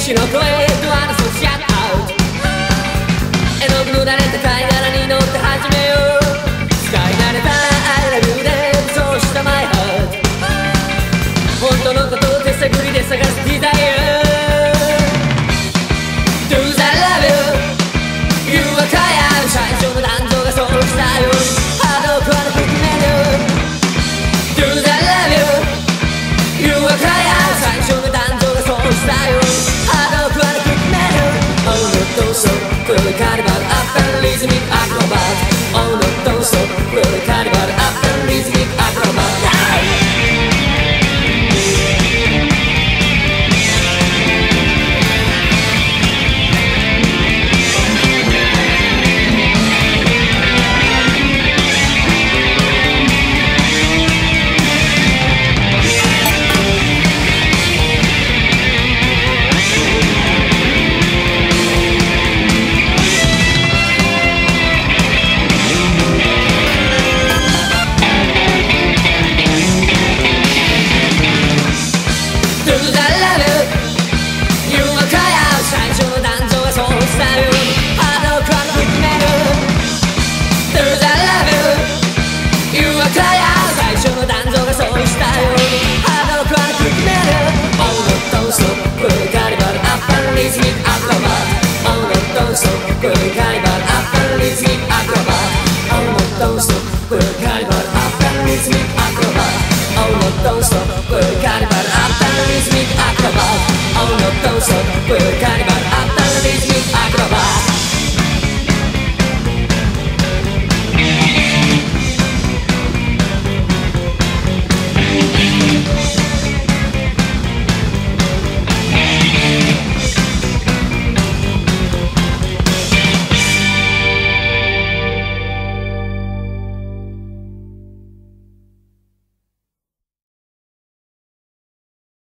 士の声と争うシャットアウト絵の具の慣れた貝殻に乗って始めよう使い慣れた I love you でそうした my heart 本当のことを手探りで探す desire Do the love you はかやる最初の男女がそうしたよハードコアの含める Do the love you はかやる最初の男女がそうしたよハードコアの含める Oh no don't stop we'll carnival up and rhythmic acrobat Oh no don't stop we'll carnival up and rhythmic acrobat Don't stop, we're carnival up and rhythmic acrobat. Oh no, don't stop, we're